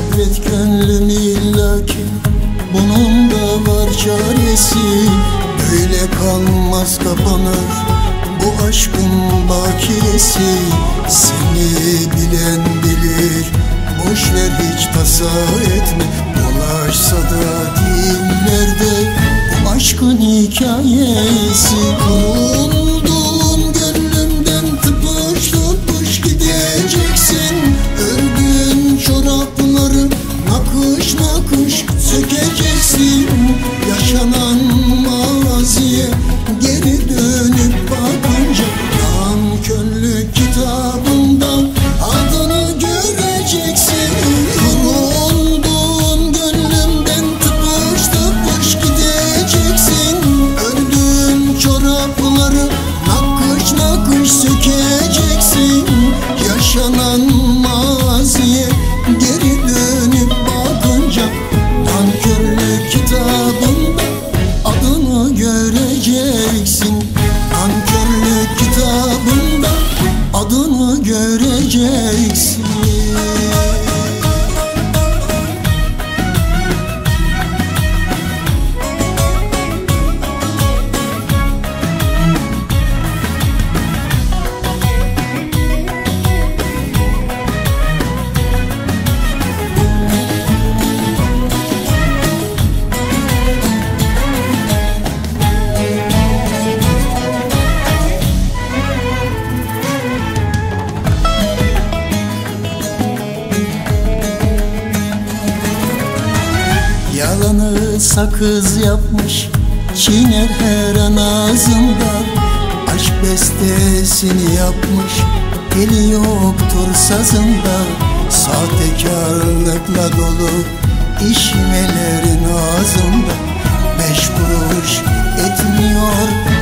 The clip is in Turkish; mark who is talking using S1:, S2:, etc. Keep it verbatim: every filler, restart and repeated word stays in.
S1: Sabret gönlüm illaki, bunun da var çaresi. Böyle kalmaz kapanır bu aşkın bakiyesi. Seni bilen bilir, boşver hiç tasa etme. Dolaşsa da dillerde bu aşkın hikayesi. Kurulduğun gönlümden tıpış tıpış gideceksin. Ördüğün çorapları nakış nakış sökeceksin. Yaşanan maziye geri dönüp bakınca nankörlük kitabında adını göreceksin. Kurulduğun gönlümden tıpış tıpış gideceksin. Ördüğün çorapları nakış nakış sökeceksin. Yaşanan maziye geri dönüp bakınca nankörlük kitabında adını göreceksin. Nankörlük kitabında adını göreceksin. Yalanı sakız yapmış, çiğner her an ağzında. Aşk bestesini yapmış, eli yoktur sazında. Sahtekarlıkla dolu işvelerin ağzında. Beş kuruş etmiyor